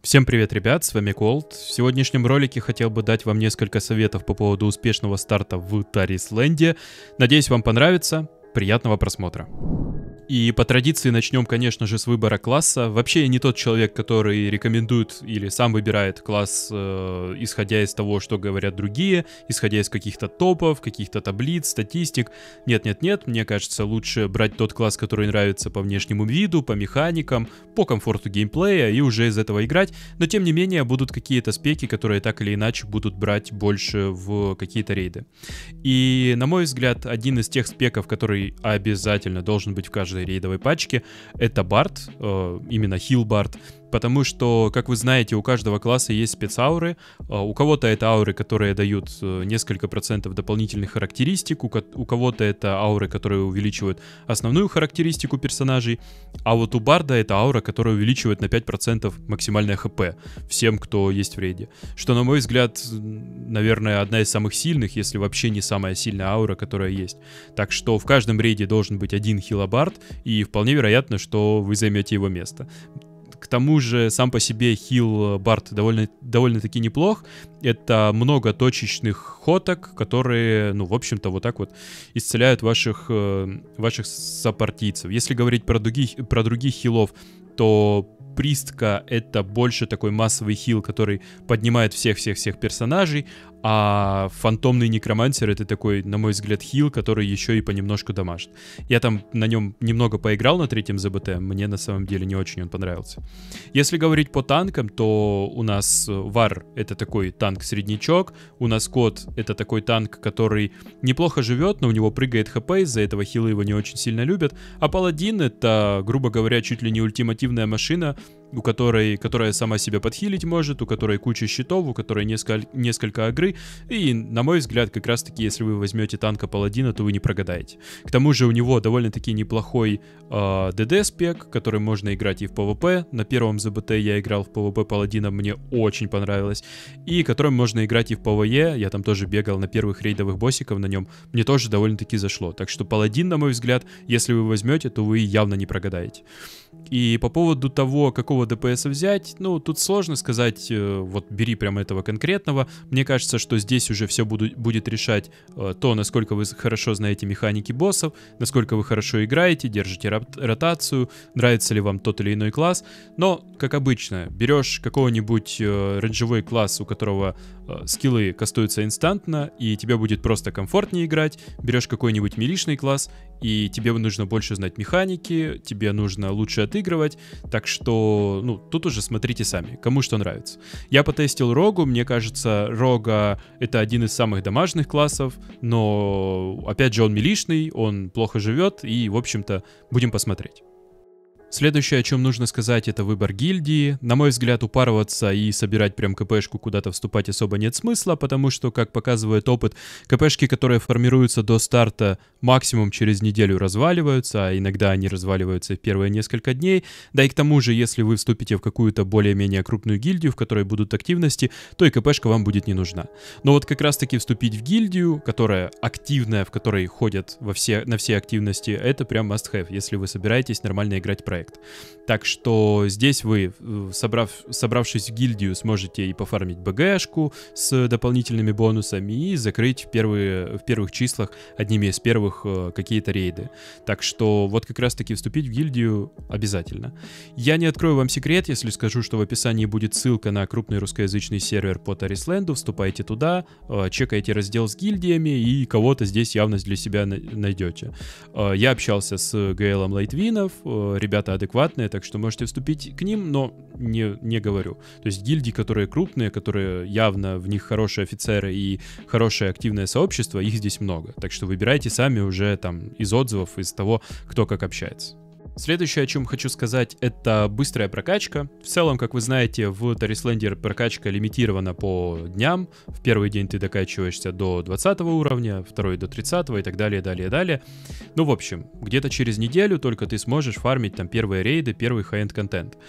Всем привет, ребят, с вами Cold. В сегодняшнем ролике хотел бы дать вам несколько советов по поводу успешного старта в Тарисленде. Надеюсь, вам понравится. Приятного просмотра. И по традиции начнем, конечно же, с выбора класса. Вообще я не тот человек, который рекомендует или сам выбирает класс, исходя из того, что говорят другие, исходя из каких-то топов, каких-то таблиц, статистик. Нет, мне кажется, лучше брать тот класс, который нравится по внешнему виду, по механикам, по комфорту геймплея и уже из этого играть. Но тем не менее будут какие-то спеки, которые так или иначе будут брать больше в какие-то рейды. И, на мой взгляд, один из тех спеков, который обязательно должен быть в каждой рейдовой пачке, это Бард, именно хил Бард, потому что, как вы знаете, у каждого класса есть спецауры, у кого-то это ауры, которые дают несколько процентов дополнительных характеристик, у кого-то это ауры, которые увеличивают основную характеристику персонажей, а вот у Барда это аура, которая увеличивает на 5% максимальное хп всем, кто есть в рейде, что, на мой взгляд, наверное, одна из самых сильных, если вообще не самая сильная аура, которая есть. Так что в каждом рейде должен быть один хилобард, и вполне вероятно, что вы займете его место. К тому же сам по себе хил Бард довольно-таки неплох. Это много точечных хоток, которые, в общем-то, вот так вот исцеляют ваших сопартийцев. Если говорить про других хилов, то Пристка — это больше такой массовый хил, который поднимает всех персонажей, а фантомный некромансер — это такой, на мой взгляд, хил, который еще и понемножку дамажит. Я там на нем немного поиграл на третьем ЗБТ, мне на самом деле не очень он понравился. Если говорить по танкам, то у нас Вар — это такой танк-среднячок, у нас Кот — это такой танк, который неплохо живет, но у него прыгает хп, из-за этого хилы его не очень сильно любят, а Паладин — это, грубо говоря, чуть ли не ультимативная машина, которая сама себя подхилить может, у которой куча щитов, у которой несколько агры, и, на мой взгляд, как раз таки, если вы возьмете танка Паладина, то вы не прогадаете. К тому же у него довольно-таки неплохой ДД-спек, который можно играть и в ПВП. На первом ЗБТ я играл в ПВП Паладина, мне очень понравилось, и которым можно играть и в ПВЕ, я там тоже бегал на первых рейдовых боссиков на нем, мне тоже довольно-таки зашло. Так что Паладин, на мой взгляд, если вы возьмете, то вы явно не прогадаете. И по поводу того, какого ДПС взять, тут сложно сказать, вот бери прямо этого конкретного. Мне кажется, что здесь уже все будет решать то, насколько вы хорошо знаете механики боссов, насколько вы хорошо играете, держите ротацию, нравится ли вам тот или иной класс. Но, как обычно, берешь какой-нибудь рейнджевой класс, у которого скиллы кастуются инстантно, и тебе будет просто комфортнее играть. Берешь какой-нибудь милишный класс, и тебе нужно больше знать механики, тебе нужно лучше отыгрывать, так что, тут уже смотрите сами, кому что нравится. Я потестил Рогу, мне кажется, Рога — это один из самых дамажных классов, но, опять же, он милишный, он плохо живет, и, в общем-то, будем посмотреть. Следующее, о чем нужно сказать, это выбор гильдии. На мой взгляд, упарываться и собирать прям КПшку, куда-то вступать особо нет смысла, потому что, как показывает опыт, КПшки, которые формируются до старта, максимум через неделю разваливаются, а иногда они разваливаются в первые несколько дней. Да и к тому же, если вы вступите в какую-то более-менее крупную гильдию, в которой будут активности, то и КПшка вам будет не нужна. Но вот как раз-таки вступить в гильдию, которая активная, в которой ходят на все активности, это прям must-have, если вы собираетесь нормально играть проект. Так что здесь вы, собравшись в гильдию, сможете и пофармить БГшку с дополнительными бонусами и закрыть в первых числах одними из первых какие-то рейды. Так что вот как раз таки вступить в гильдию обязательно. Я не открою вам секрет, если скажу, что в описании будет ссылка на крупный русскоязычный сервер по Тарисленду. Вступайте туда, чекайте раздел с гильдиями и кого-то здесь явно для себя найдете. Я общался с ГЛом Лайтвинов, ребята адекватные, так что можете вступить к ним, но не говорю. То есть гильдии, которые крупные, которые явно в них хорошие офицеры и хорошее активное сообщество, их здесь много. Так что выбирайте сами уже там из отзывов, из того, кто как общается. Следующее, о чем хочу сказать, это быстрая прокачка. В целом, как вы знаете, в Тарисленде прокачка лимитирована по дням. В первый день ты докачиваешься до 20 уровня, второй до 30 и так далее, далее. В общем, где-то через неделю только ты сможешь фармить там первые рейды, первый хай-энд контент.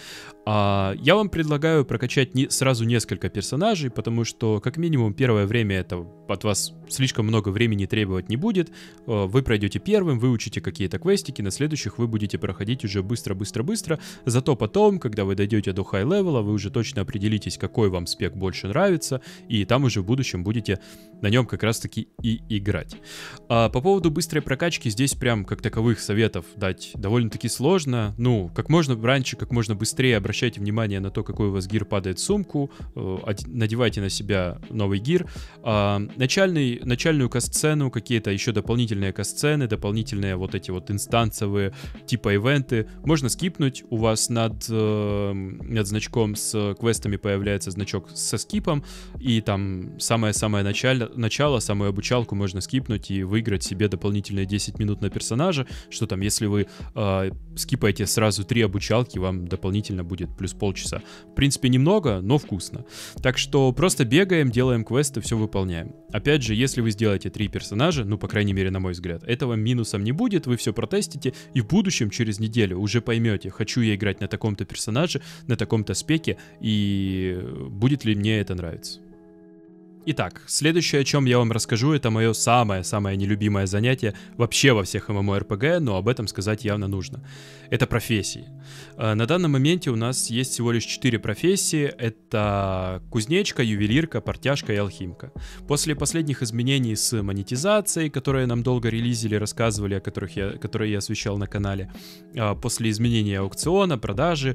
Я вам предлагаю прокачать сразу несколько персонажей, потому что, как минимум, первое время это от вас слишком много времени требовать не будет. Вы пройдете первым, выучите какие-то квестики, на следующих вы будете проходить уже быстро-быстро-быстро. Зато потом, когда вы дойдете до хай-левела, вы уже точно определитесь, какой вам спек больше нравится, и там уже в будущем будете на нем как раз-таки и играть. По поводу быстрой прокачки здесь прям как таковых советов дать довольно-таки сложно. Ну, как можно раньше, как можно быстрее обращайте внимание на то, какой у вас гир падает в сумку, надевайте на себя новый гир. Начальную касцену, какие-то еще дополнительные касцены, дополнительные вот эти вот инстанциевые типа ивенты можно скипнуть. У вас над значком с квестами появляется значок со скипом, и там самое-самое начало, самую обучалку можно скипнуть и выиграть себе дополнительные 10 минут на персонажа, что там, если вы скипаете сразу 3 обучалки, вам дополнительно будет плюс полчаса. В принципе, немного, но вкусно. Так что просто бегаем, делаем квесты, все выполняем. Опять же, если вы сделаете 3 персонажа, ну, по крайней мере, на мой взгляд, этого минусом не будет, вы все протестите, и в будущем, через неделю, уже поймете, хочу я играть на таком-то персонаже, на таком-то спеке, и будет ли мне это нравиться. Итак, следующее, о чем я вам расскажу, это мое самое-самое нелюбимое занятие вообще во всех MMORPG, но об этом сказать явно нужно. Это профессии. На данном моменте у нас есть всего лишь 4 профессии. Это кузнечка, ювелирка, портяжка и алхимка. После последних изменений с монетизацией, которые нам долго релизили, рассказывали, которые я освещал на канале, после изменения аукциона, продажи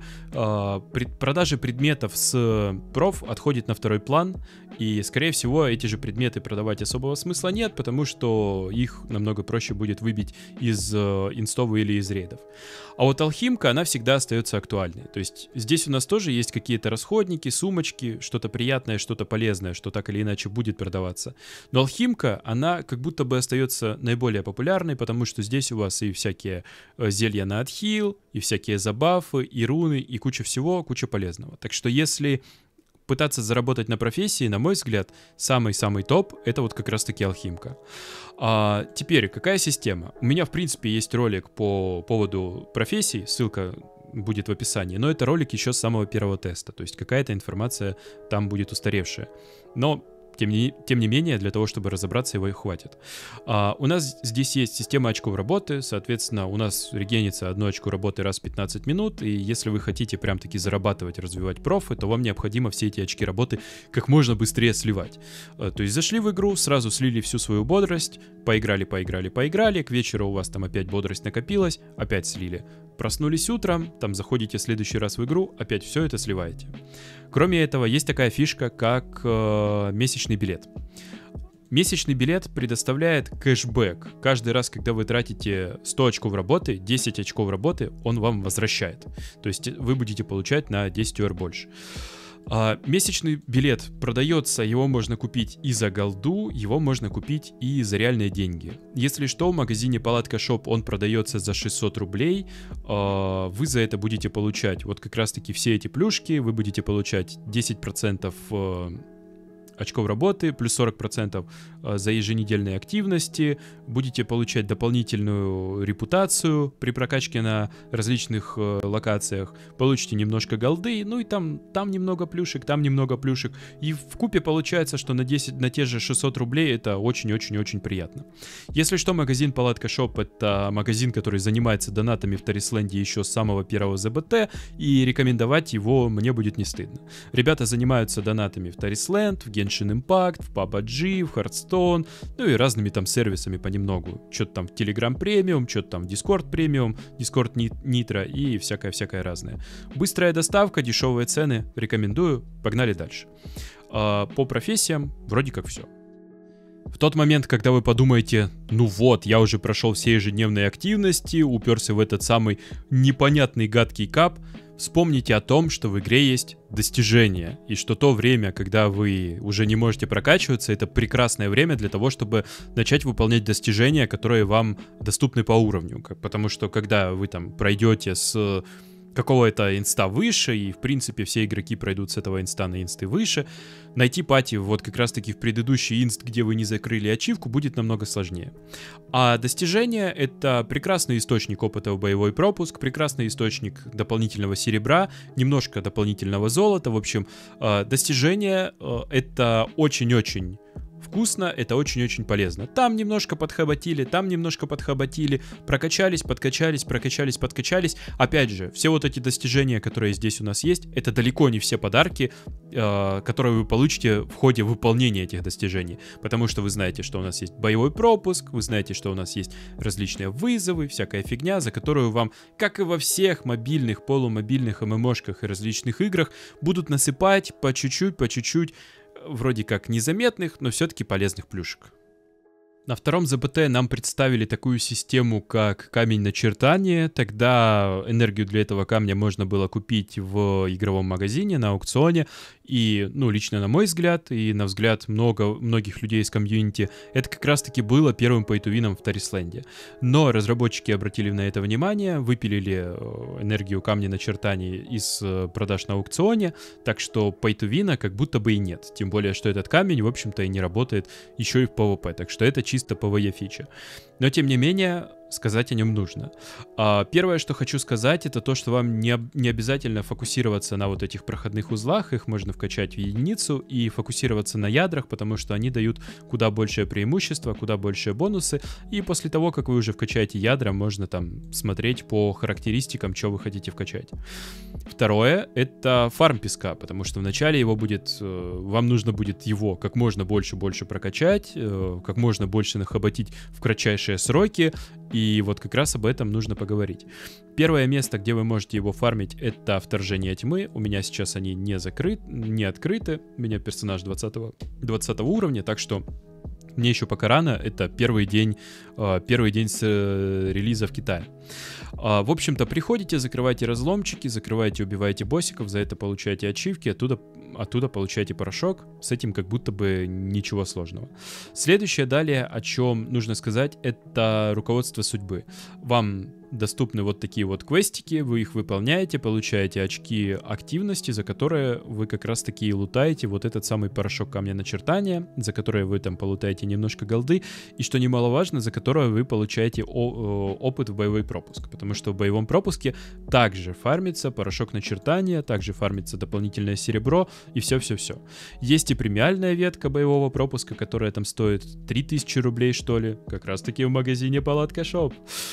предметов с проф отходит на второй план, и, скорее всего, эти же предметы продавать особого смысла нет, потому что их намного проще будет выбить из инстовых или из рейдов. А вот алхимка, она всегда остается актуальной. То есть здесь у нас тоже есть какие-то расходники, сумочки, что-то приятное, что-то полезное, что так или иначе будет продаваться. Но алхимка, она как будто бы остается наиболее популярной, потому что здесь у вас и всякие зелья на отхил, и всякие забафы, и руны, и куча всего, куча полезного. Так что если пытаться заработать на профессии, на мой взгляд, самый-самый топ — это вот как раз-таки алхимка. Теперь, какая система? У меня, в принципе, есть ролик по поводу профессий, ссылка будет в описании, но это ролик еще с самого первого теста, то есть какая-то информация там будет устаревшая. Но тем не менее, для того, чтобы разобраться, его и хватит. У нас здесь есть система очков работы, соответственно, у нас регенится 1 очко работы раз в 15 минут, и если вы хотите прям-таки зарабатывать, развивать профы, то вам необходимо все эти очки работы как можно быстрее сливать. То есть зашли в игру, сразу слили всю свою бодрость, поиграли, к вечеру у вас там опять бодрость накопилась, опять слили. Проснулись утром, там заходите в следующий раз в игру, опять все это сливаете. Кроме этого, есть такая фишка, как месячный билет. Месячный билет предоставляет кэшбэк. Каждый раз, когда вы тратите 100 очков работы, 10 очков работы он вам возвращает. То есть вы будете получать на 10 eur больше. Месячный билет продается, его можно купить и за голду, его можно купить и за реальные деньги. Если что, в магазине Палатка Шоп он продается за 600 рублей, вы за это будете получать вот как раз таки все эти плюшки, вы будете получать 10% очков работы, плюс 40% за еженедельные активности, будете получать дополнительную репутацию при прокачке на различных локациях, получите немножко голды, ну и там немного плюшек, там немного плюшек, и вкупе получается, что на те же 600 рублей это очень-очень-очень приятно. Если что, магазин Палатка Шоп — это магазин, который занимается донатами в Тарисленде еще с самого первого ЗБТ, и рекомендовать его мне будет не стыдно. Ребята занимаются донатами в Тарисленд, в Genshin Impact, в PUBG, в Hearthstone, ну и разными там сервисами понемногу. Что-то там в Telegram Premium, что-то там в Discord Premium, Discord Nitro и всякое разное. Быстрая доставка, дешевые цены, рекомендую, погнали дальше. По профессиям вроде как все. В тот момент, когда вы подумаете, ну вот, я уже прошел все ежедневные активности, уперся в этот самый непонятный гадкий кап, вспомните о том, что в игре есть достижения, и что то время, когда вы уже не можете прокачиваться, это прекрасное время для того, чтобы начать выполнять достижения, которые вам доступны по уровню. Потому что когда вы там пройдете с какого-то инста выше, и, в принципе, все игроки пройдут с этого инста на инсты выше. Найти пати вот как раз-таки в предыдущий инст, где вы не закрыли ачивку, будет намного сложнее. А достижение — это прекрасный источник опыта в боевой пропуск, прекрасный источник дополнительного серебра, немножко дополнительного золота. В общем, достижение — это очень-очень вкусно, это очень-очень полезно. Там немножко подхоботили, прокачались, подкачались. Опять же, все вот эти достижения, которые здесь у нас есть, это далеко не все подарки, которые вы получите в ходе выполнения этих достижений. Потому что вы знаете, что у нас есть боевой пропуск, вы знаете, что у нас есть различные вызовы, всякая фигня, за которую вам, как и во всех мобильных, полумобильных ММОшках и различных играх, будут насыпать по чуть-чуть, вроде как незаметных, но все-таки полезных плюшек. На втором ЗБТ нам представили такую систему, как камень начертания. Тогда энергию для этого камня можно было купить в игровом магазине, на аукционе. И, лично на мой взгляд, и на взгляд многих людей из комьюнити, это как раз-таки было первым pay-to-win в Тарисленде. Но разработчики обратили на это внимание, выпилили энергию камня начертания из продаж на аукционе, так что pay-to-win как будто бы и нет. Тем более, что этот камень, в общем-то, и не работает еще и в PvP, так что это чисто PvE фича. Но, тем не менее, сказать о нем нужно. Первое, что хочу сказать, это то, что вам не обязательно фокусироваться на вот этих проходных узлах, их можно вкачать в единицу и фокусироваться на ядрах, потому что они дают куда большее преимущество, куда большие бонусы, и после того, как вы уже вкачаете ядра, можно там смотреть по характеристикам, что вы хотите вкачать. Второе, это фарм песка, потому что вначале вам нужно будет его как можно больше прокачать, как можно больше нахоботить в кратчайшие сроки, и вот как раз об этом нужно поговорить. Первое место, где вы можете его фармить, это вторжение тьмы. У меня сейчас они не открыты. У меня персонаж 20 уровня, так что мне еще пока рано. Это первый день с релиза в Китае. В общем-то, приходите, закрывайте разломчики, убиваете боссиков, за это получаете ачивки, оттуда получаете порошок. С этим как будто бы ничего сложного. Следующее далее, о чем нужно сказать, это руководство судьбы. Вам доступны вот такие вот квестики, вы их выполняете, получаете очки активности, за которые вы как раз таки лутаете вот этот самый порошок камня начертания, за которые вы там полутаете немножко голды, и что немаловажно, за которое вы получаете опыт в боевой пропуск, потому что в боевом пропуске также фармится порошок начертания, также фармится дополнительное серебро и все-все-все. Есть и премиальная ветка боевого пропуска, которая там стоит 3000 рублей, что ли, как раз таки в магазине Палатка Шоп.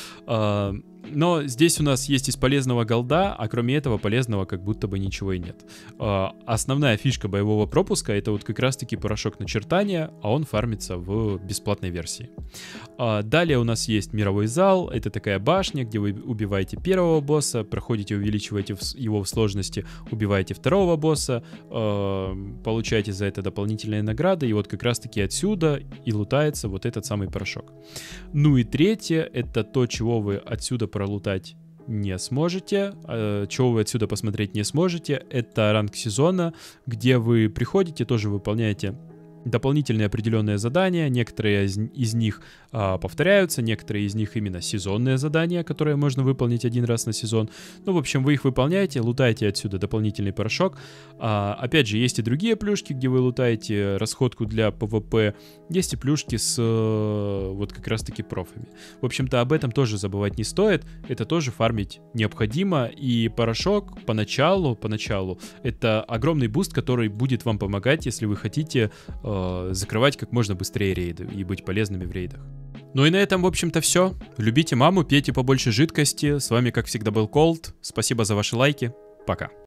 Но здесь у нас есть из полезного голда, а кроме этого полезного как будто бы ничего и нет. Основная фишка боевого пропуска — это вот как раз-таки порошок начертания, а он фармится в бесплатной версии. Далее у нас есть мировой зал, это такая башня, где вы убиваете первого босса, проходите, увеличиваете его в сложности, убиваете второго босса, получаете за это дополнительные награды, и вот как раз-таки отсюда и лутается вот этот самый порошок. Ну и третье — это то, чего вы отсюда пролутать не сможете, чего вы отсюда посмотреть не сможете, это ранг сезона, где вы приходите, тоже выполняете дополнительные определенные задания, некоторые из них повторяются, некоторые из них именно сезонные задания, которые можно выполнить один раз на сезон. Ну, в общем, вы их выполняете, лутаете отсюда дополнительный порошок. Опять же, есть и другие плюшки, где вы лутаете расходку для PvP, есть и плюшки с вот как раз-таки профами. В общем-то, об этом тоже забывать не стоит, это тоже фармить необходимо, и порошок поначалу это огромный буст, который будет вам помогать, если вы хотите закрывать как можно быстрее рейды и быть полезными в рейдах. Ну и на этом, в общем-то, все. Любите маму, пейте побольше жидкости. С вами, как всегда, был Cold. Спасибо за ваши лайки. Пока.